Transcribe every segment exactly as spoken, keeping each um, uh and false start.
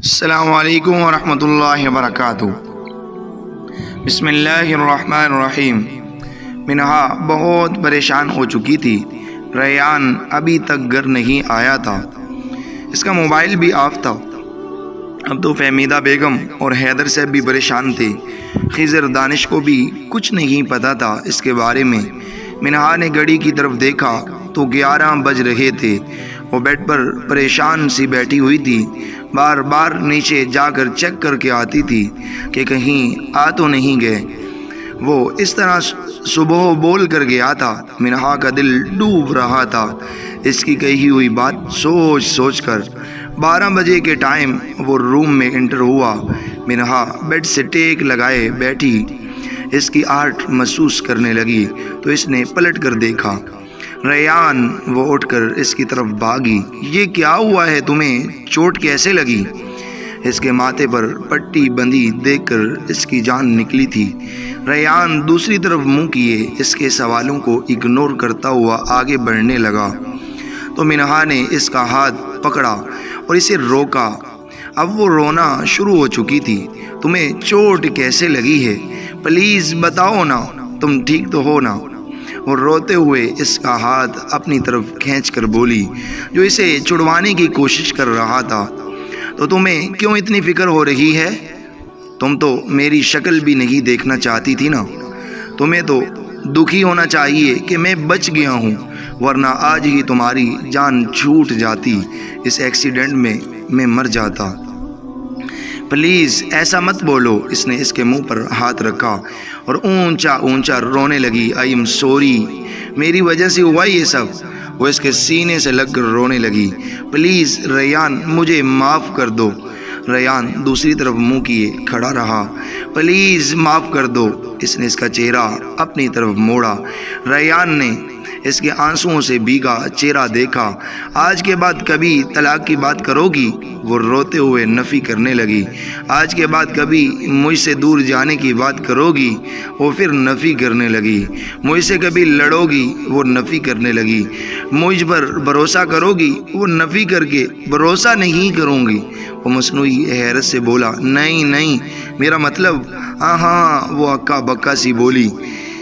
अस्सलामु अलैकुम वरहमतुल्लाहि वबरकातुहू। बिस्मिल्लाहिर्रहमानिर्रहीम। मिनहा बहुत परेशान हो चुकी थी। रैयान अभी तक घर नहीं आया था। इसका मोबाइल भी ऑफ था। अब तो फहमीदा बेगम और हैदर साहब भी परेशान थे। खिज़र दानिश को भी कुछ नहीं पता था इसके बारे में। मिनहा ने घड़ी की तरफ देखा तो ग्यारह बज रहे थे। वो बेड पर परेशान सी बैठी हुई थी। बार बार नीचे जाकर चेक करके आती थी कि कहीं आ तो नहीं गए। वो इस तरह सुबह बोल कर गया था। मिनहा का दिल डूब रहा था इसकी कही हुई बात सोच सोच कर। बारह बजे के टाइम वो रूम में एंटर हुआ। मिनहा बेड से टेक लगाए बैठी इसकी आहट महसूस करने लगी तो इसने पलट कर देखा। रैयान वो उठकर इसकी तरफ भागी। ये क्या हुआ है तुम्हें, चोट कैसे लगी? इसके माथे पर पट्टी बंधी देखकर इसकी जान निकली थी। रैयान दूसरी तरफ मुंह किए इसके सवालों को इग्नोर करता हुआ आगे बढ़ने लगा तो मिनहा ने इसका हाथ पकड़ा और इसे रोका। अब वो रोना शुरू हो चुकी थी। तुम्हें चोट कैसे लगी है, प्लीज़ बताओ ना, तुम ठीक तो हो ना? और रोते हुए इसका हाथ अपनी तरफ खींचकर बोली, जो इसे छुड़वाने की कोशिश कर रहा था। तो तुम्हें क्यों इतनी फिक्र हो रही है? तुम तो मेरी शक्ल भी नहीं देखना चाहती थी ना। तुम्हें तो दुखी होना चाहिए कि मैं बच गया हूँ, वरना आज ही तुम्हारी जान छूट जाती। इस एक्सीडेंट में मैं मर जाता। प्लीज़ ऐसा मत बोलो। इसने इसके मुंह पर हाथ रखा और ऊंचा ऊंचा रोने लगी। आई एम सॉरी, मेरी वजह से हुआ ये सब। वो इसके सीने से लगकर रोने लगी। प्लीज़ रैयान, मुझे माफ़ कर दो। रैयान दूसरी तरफ मुंह किए खड़ा रहा। प्लीज़ माफ़ कर दो। इसने इसका चेहरा अपनी तरफ मोड़ा। रैयान ने इसके आंसुओं से भीगा चेहरा देखा। आज के बाद कभी तलाक की बात करोगी? वो रोते हुए नफ़ी करने लगी। आज के बाद कभी मुझसे दूर जाने की बात करोगी? वो फिर नफ़ी करने लगी। मुझसे कभी लड़ोगी? वो नफ़ी करने लगी। मुझ पर भरोसा करोगी? वो नफ़ी करके भरोसा नहीं करूँगी। वो मसनूई हैरत से बोला, नहीं नहीं, मेरा मतलब हाँ हाँ। वो अक्का बक्का सी बोली।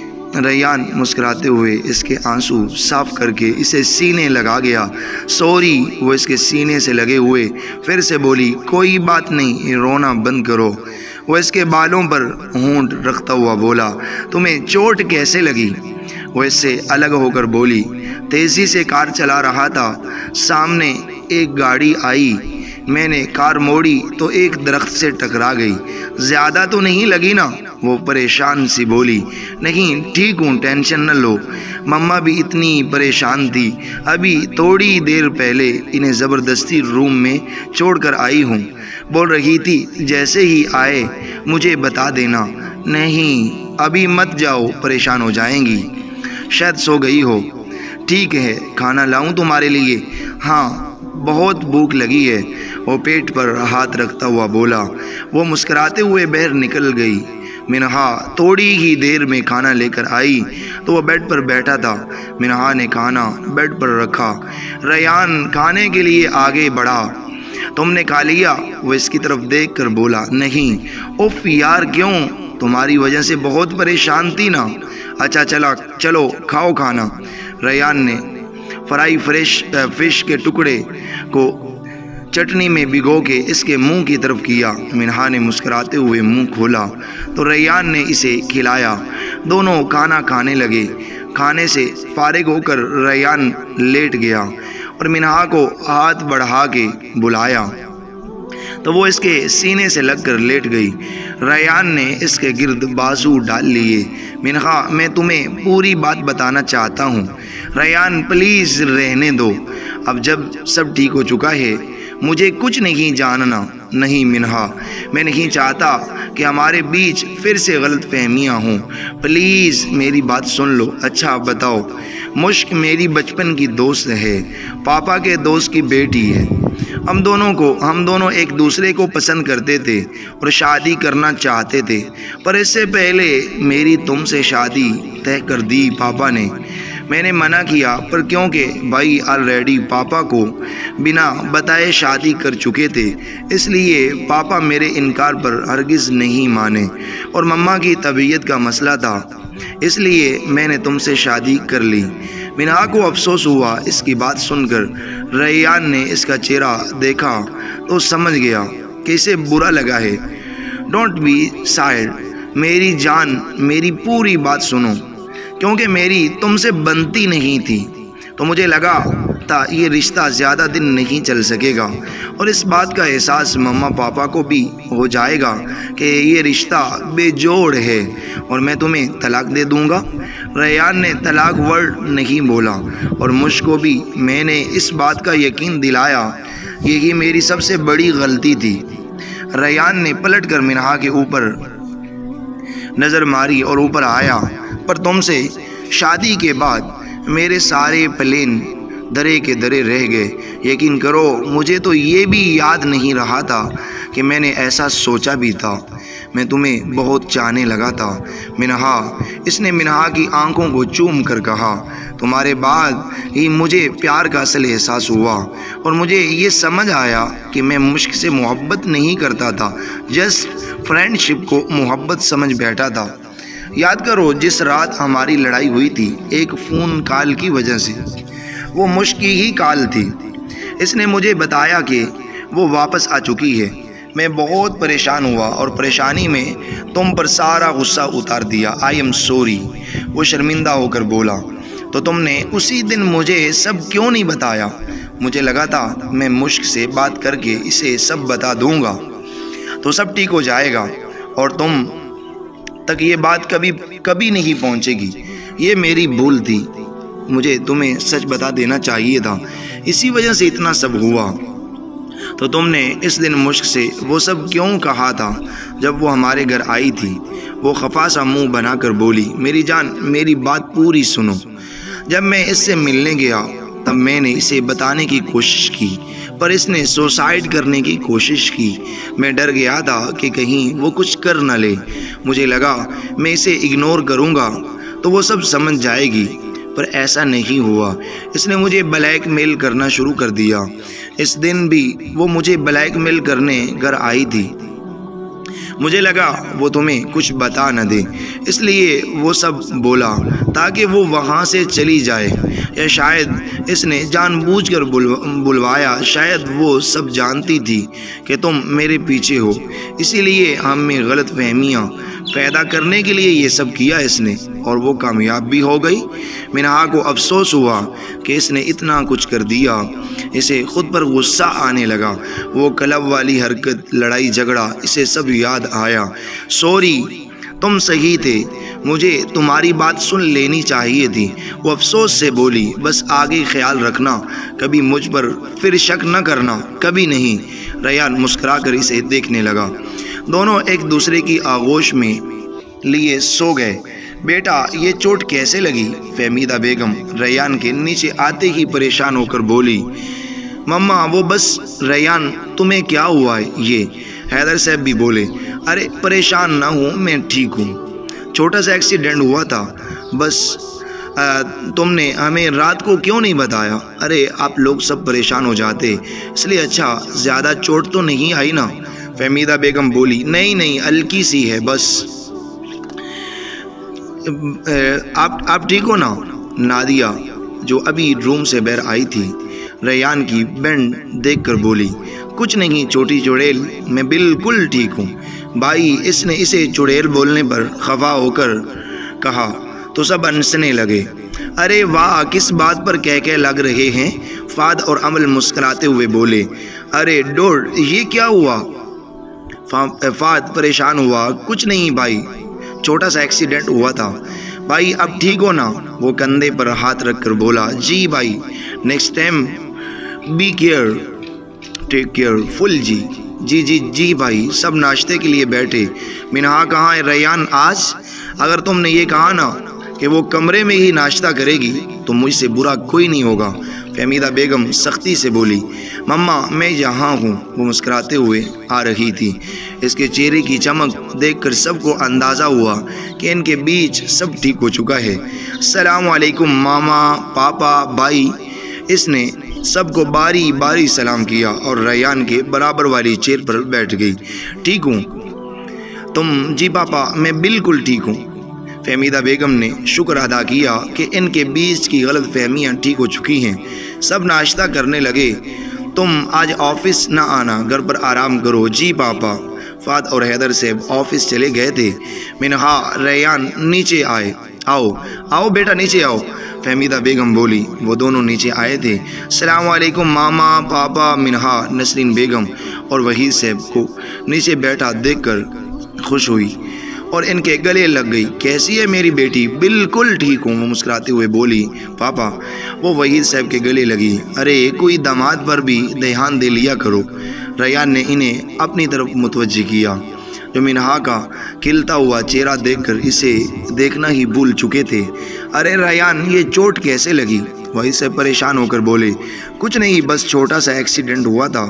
रैयान मुस्कुराते हुए इसके आंसू साफ करके इसे सीने लगा गया। सॉरी। वो इसके सीने से लगे हुए फिर से बोली, कोई बात नहीं, रोना बंद करो। वो इसके बालों पर होंठ रखता हुआ बोला, तुम्हें चोट कैसे लगी? वो इससे अलग होकर बोली, तेज़ी से कार चला रहा था, सामने एक गाड़ी आई, मैंने कार मोड़ी तो एक दरख्त से टकरा गई। ज़्यादा तो नहीं लगी ना? वो परेशान सी बोली, नहीं ठीक हूँ, टेंशन न लो। मम्मा भी इतनी परेशान थी, अभी थोड़ी देर पहले इन्हें ज़बरदस्ती रूम में छोड़कर आई हूँ। बोल रही थी जैसे ही आए मुझे बता देना। नहीं अभी मत जाओ, परेशान हो जाएंगी, शायद सो गई हो। ठीक है, खाना लाऊं तुम्हारे लिए? हाँ, बहुत भूख लगी है। वो पेट पर हाथ रखता हुआ बोला। वो मुस्कुराते हुए बाहर निकल गई। मिनहा थोड़ी ही देर में खाना लेकर आई तो वह बेड पर बैठा था। मिनहा ने खाना बेड पर रखा। रैयान खाने के लिए आगे बढ़ा। तुमने खा लिया? वो इसकी तरफ देखकर बोला, नहीं। उफ यार, क्यों? तुम्हारी वजह से बहुत परेशान थी ना। अच्छा चला, चलो खाओ खाना। रैयान ने फ्राई फ्रेश फिश के टुकड़े को चटनी में भिगो के इसके मुंह की तरफ किया। मिनहा ने मुस्कुराते हुए मुंह खोला तो रैयान ने इसे खिलाया। दोनों खाना खाने लगे। खाने से फारिग होकर रैयान लेट गया और मिनहा को हाथ बढ़ा के बुलाया तो वो इसके सीने से लगकर लेट गई। रैयान ने इसके गिर्द बाजू डाल लिए। मिनहा, मैं तुम्हें पूरी बात बताना चाहता हूँ। रैयान, प्लीज़ रहने दो। अब जब सब ठीक हो चुका है मुझे कुछ नहीं जानना। नहीं मिनहा, मैं नहीं चाहता कि हमारे बीच फिर से गलत फहमियाँ हों। प्लीज़ मेरी बात सुन लो। अच्छा बताओ। मुश्क मेरी बचपन की दोस्त है, पापा के दोस्त की बेटी है। हम दोनों को हम दोनों एक दूसरे को पसंद करते थे और शादी करना चाहते थे, पर इससे पहले मेरी तुमसे शादी तय कर दी पापा ने। मैंने मना किया, पर क्योंकि भाई ऑलरेडी पापा को बिना बताए शादी कर चुके थे, इसलिए पापा मेरे इनकार पर हरगिज़ नहीं माने और मम्मा की तबीयत का मसला था, इसलिए मैंने तुमसे शादी कर ली। मिनहा को अफसोस हुआ। इसकी बात सुनकर रैयान ने इसका चेहरा देखा तो समझ गया कि इसे बुरा लगा है। डोंट बी सैड मेरी जान, मेरी पूरी बात सुनो। क्योंकि मेरी तुमसे बनती नहीं थी तो मुझे लगा था ये रिश्ता ज़्यादा दिन नहीं चल सकेगा और इस बात का एहसास मम्मा पापा को भी हो जाएगा कि ये रिश्ता बेजोड़ है और मैं तुम्हें तलाक दे दूंगा। रैयान ने तलाक वर्ड नहीं बोला और मुझको भी मैंने इस बात का यकीन दिलाया। यही मेरी सबसे बड़ी गलती थी। रैयान ने पलटकर मिनहा के ऊपर नज़र मारी और ऊपर आया, पर तुमसे शादी के बाद मेरे सारे प्लान दरे के दरे रह गए। यकीन करो मुझे तो ये भी याद नहीं रहा था कि मैंने ऐसा सोचा भी था। मैं तुम्हें बहुत चाहने लगा था मिनहा। इसने मिनहा की आंखों को चूम कर कहा, तुम्हारे बाद ही मुझे प्यार का असल एहसास हुआ और मुझे ये समझ आया कि मैं मुश्क से मोहब्बत नहीं करता था, जस्ट फ्रेंडशिप को मोहब्बत समझ बैठा था। याद करो जिस रात हमारी लड़ाई हुई थी एक फ़ोन कॉल की वजह से, वो मुश्क की ही कॉल थी। इसने मुझे बताया कि वो वापस आ चुकी है। मैं बहुत परेशान हुआ और परेशानी में तुम पर सारा गुस्सा उतार दिया। आई एम सॉरी, वो शर्मिंदा होकर बोला। तो तुमने उसी दिन मुझे सब क्यों नहीं बताया? मुझे लगा था मैं मुश्क से बात करके इसे सब बता दूंगा तो सब ठीक हो जाएगा और तुम तक ये बात कभी कभी नहीं पहुंचेगी। ये मेरी भूल थी, मुझे तुम्हें सच बता देना चाहिए था, इसी वजह से इतना सब हुआ। तो तुमने इस दिन मुश्क से वो सब क्यों कहा था जब वो हमारे घर आई थी? वो खफा सा मुंह बनाकर बोली, मेरी जान मेरी बात पूरी सुनो। जब मैं इससे मिलने गया तब मैंने इसे बताने की कोशिश की, पर इसने सुसाइड करने की कोशिश की। मैं डर गया था कि कहीं वो कुछ कर न ले। मुझे लगा मैं इसे इग्नोर करूँगा तो वो सब समझ जाएगी, पर ऐसा नहीं हुआ। इसने मुझे ब्लैकमेल करना शुरू कर दिया। इस दिन भी वो मुझे ब्लैकमेल करने घर आई थी। मुझे लगा वो तुम्हें कुछ बता न दे, इसलिए वो सब बोला ताकि वो वहाँ से चली जाए, या शायद इसने जानबूझकर बुलवाया। शायद वो सब जानती थी कि तुम मेरे पीछे हो, इसीलिए हम में गलत फहमियाँ पैदा करने के लिए ये सब किया इसने, और वो कामयाब भी हो गई। मिनहा को अफसोस हुआ कि इसने इतना कुछ कर दिया। इसे खुद पर गुस्सा आने लगा। वो क्लब वाली हरकत, लड़ाई झगड़ा, इसे सब याद आया। सॉरी, तुम सही थे, मुझे तुम्हारी बात सुन लेनी चाहिए थी। वो अफसोस से बोली, बस आगे ख्याल रखना, कभी मुझ पर फिर शक न करना, कभी नहीं। रैयान मुस्कुराकर इसे देखने लगा। दोनों एक दूसरे की आगोश में लिए सो गए। बेटा ये चोट कैसे लगी? फहमीदा बेगम रैयान के नीचे आते ही परेशान होकर बोली। मम्मा वो बस। रैयान तुम्हें क्या हुआ है? ये हैदर साहब भी बोले। अरे परेशान ना हूँ, मैं ठीक हूँ, छोटा सा एक्सीडेंट हुआ था बस। आ, तुमने हमें रात को क्यों नहीं बताया? अरे आप लोग सब परेशान हो जाते इसलिए। अच्छा, ज़्यादा चोट तो नहीं आई ना? फहमीदा बेगम बोली। नहीं नहीं, हल्की सी है बस। आप आप ठीक हो ना? नादिया जो अभी रूम से बाहर आई थी रैयान की बैंड देखकर बोली, कुछ नहीं छोटी चुड़ैल, मैं बिल्कुल ठीक हूँ भाई। इसने इसे चुड़ैल बोलने पर खफा होकर कहा तो सब हंसने लगे। अरे वाह, किस बात पर कह कह लग रहे हैं? फाद और अमल मुस्कुराते हुए बोले। अरे डोड, ये क्या हुआ? फाद परेशान हुआ। कुछ नहीं भाई, छोटा सा एक्सीडेंट हुआ था भाई। अब ठीक हो ना? वो कंधे पर हाथ रखकर बोला। जी भाई, next time be care, take care full. जी जी जी जी भाई। सब नाश्ते के लिए बैठे। मिनहा कहाँ है? रैयान आज अगर तुमने ये कहा ना कि वो कमरे में ही नाश्ता करेगी तो मुझसे बुरा कोई नहीं होगा। फहमीदा बेगम सख्ती से बोली, मम्मा मैं यहाँ हूँ। वो मुस्कुराते हुए आ रही थी। इसके चेहरे की चमक देखकर सबको अंदाज़ा हुआ कि इनके बीच सब ठीक हो चुका है। अस्सलाम वालेकुम मामा, पापा, भाई। इसने सबको बारी बारी सलाम किया और रैयान के बराबर वाली चेयर पर बैठ गई। ठीक हूँ तुम? जी पापा मैं बिल्कुल ठीक हूँ। फहमीदा बेगम ने शुक्र अदा किया कि इनके बीच की गलत फहमियाँ ठीक हो चुकी हैं। सब नाश्ता करने लगे। तुम आज ऑफिस ना आना, घर पर आराम करो। जी पापा। फाद और हैदर साहब ऑफिस चले गए थे। मिनहा, रैयान नीचे आए। आओ आओ बेटा नीचे आओ, फहमीदा बेगम बोली। वो दोनों नीचे आए थे। अस्सलाम वालेकुम मामा, पापा। मिनहा नसरीन बेगम और वहीद साहब को नीचे बैठा देखकर खुश हुई और इनके गले लग गई। कैसी है मेरी बेटी? बिल्कुल ठीक हूँ, वो मुस्कुराते हुए बोली। पापा, वो वहीद साहब के गले लगी। अरे कोई दामाद पर भी ध्यान दे लिया करो। रैयान ने इन्हें अपनी तरफ मुतवज्जि किया, जो मिनहा का खिलता हुआ चेहरा देखकर इसे देखना ही भूल चुके थे। अरे रैयान, ये चोट कैसे लगी? वहीद साहब परेशान होकर बोले। कुछ नहीं, बस छोटा सा एक्सीडेंट हुआ था।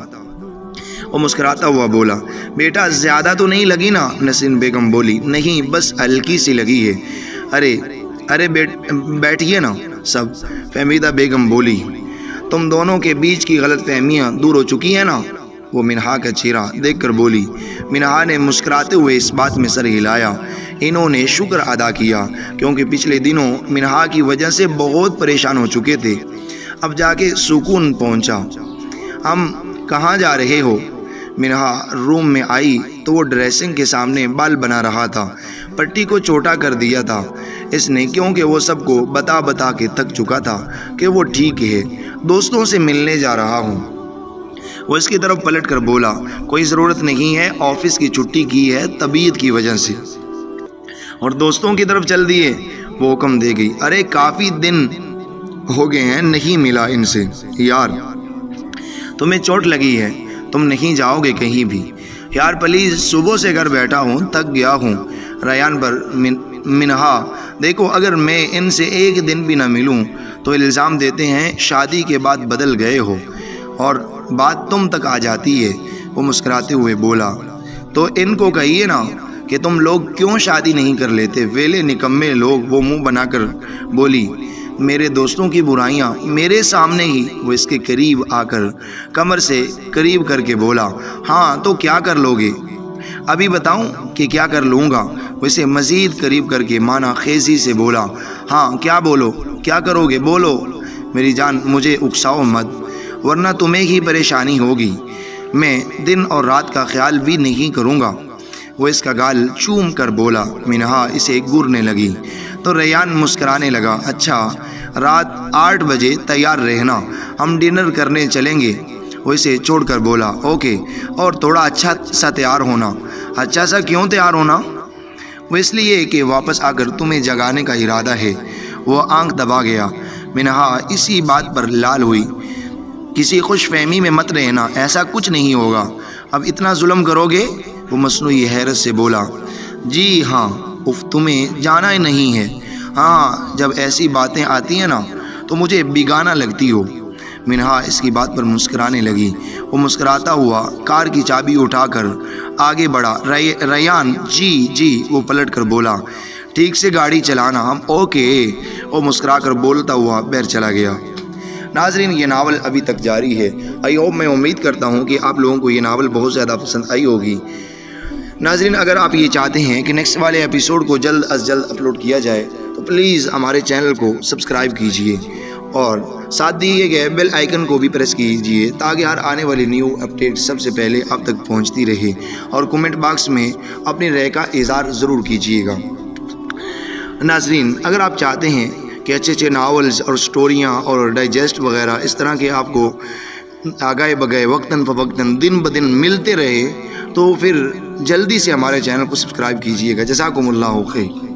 वो मुस्कुराता हुआ बोला। बेटा ज़्यादा तो नहीं लगी ना? नसरीन बेगम बोली। नहीं, बस हल्की सी लगी है। अरे अरे बैठ बैठिए ना सब, फहमीदा बेगम बोली। तुम दोनों के बीच की गलत फहमियाँ दूर हो चुकी हैं ना? वो मिनहा का चेहरा देखकर बोली। मिनहा ने मुस्कुराते हुए इस बात में सर हिलाया। इन्होंने शुक्र अदा किया क्योंकि पिछले दिनों मिनहा की वजह से बहुत परेशान हो चुके थे। अब जाके सुकून पहुंचा। हम कहाँ जा रहे हो? मिनहा रूम में आई तो वो ड्रेसिंग के सामने बाल बना रहा था। पट्टी को छोटा कर दिया था इसने, क्योंकि वो सबको बता बता के थक चुका था कि वो ठीक है। दोस्तों से मिलने जा रहा हूँ। वो इसकी तरफ पलट कर बोला। कोई ज़रूरत नहीं है, ऑफिस की छुट्टी की है तबीयत की वजह से। और दोस्तों की तरफ चल दिए, वो हुक्म दे गई। अरे काफ़ी दिन हो गए हैं नहीं मिला इनसे। यार तुम्हें चोट लगी है, तुम नहीं जाओगे कहीं भी? यार प्लीज़, सुबह से घर बैठा हूँ, थक गया हूँ। रैयान पर मिन, मिनहा, देखो अगर मैं इनसे एक दिन भी ना मिलूँ तो इल्ज़ाम देते हैं शादी के बाद बदल गए हो और बात तुम तक आ जाती है। वो मुस्कुराते हुए बोला। तो इनको कहिए ना कि तुम लोग क्यों शादी नहीं कर लेते, वेले निकम्मे लोग। वो मुंह बनाकर बोली। मेरे दोस्तों की बुराइयां मेरे सामने ही। वो इसके करीब आकर कमर से करीब करके बोला। हाँ तो क्या कर लोगे? अभी बताऊं कि क्या कर लूँगा? वो इसे मज़ीद करीब करके माना खेजी से बोला। हाँ क्या बोलो, क्या करोगे बोलो। मेरी जान मुझे उकसाओ मत, वरना तुम्हें ही परेशानी होगी। मैं दिन और रात का ख्याल भी नहीं करूँगा। वो इसका गाल चूम कर बोला। मिनहा इसे घूरने लगी तो रैयान मुस्कराने लगा। अच्छा रात आठ बजे तैयार रहना, हम डिनर करने चलेंगे। वो इसे छोड़कर बोला। ओके, और थोड़ा अच्छा सा तैयार होना। अच्छा सा क्यों तैयार होना? वो इसलिए कि वापस आकर तुम्हें जगाने का इरादा है। वो आंख दबा गया। मिनहा इसी बात पर लाल हुई। किसी खुश फहमी में मत रहना, ऐसा कुछ नहीं होगा। अब इतना जुल्म करोगे? वो मसनूई हैरत से बोला। जी हाँ, उफ तुम्हें जाना ही नहीं है। हाँ, जब ऐसी बातें आती हैं ना तो मुझे बेगाना लगती हो। मिनहा इसकी बात पर मुस्कुराने लगी। वो मुस्कुराता हुआ कार की चाबी उठाकर आगे बढ़ा। रै, रैयान जी जी, वो पलट कर बोला। ठीक से गाड़ी चलाना। हम ओके, वो मुस्कुरा कर बोलता हुआ बैर चला गया। नाजरीन, ये नावल अभी तक जारी है। आई होप, मैं उम्मीद करता हूँ कि आप लोगों को ये नावल बहुत ज़्यादा पसंद आई होगी। नाजरीन, अगर आप ये चाहते हैं कि नेक्स्ट वाले एपिसोड को जल्द अज जल्द अपलोड किया जाए तो प्लीज़ हमारे चैनल को सब्सक्राइब कीजिए और साथ दिए गए बेल आइकन को भी प्रेस कीजिए ताकि हर आने वाली न्यू अपडेट सबसे पहले आप तक पहुंचती रहे। और कमेंट बॉक्स में अपनी राय का इज़हार ज़रूर कीजिएगा। नाजरीन, अगर आप चाहते हैं कि अच्छे अच्छे नावल्स और स्टोरियाँ और डाइजेस्ट वगैरह इस तरह के आपको आगाए बगाए वक्तन फ़वक्तन दिन ब दिन मिलते रहे तो फिर जल्दी से हमारे चैनल को सब्सक्राइब कीजिएगा। जज़ाकुमुल्लाहु खैर।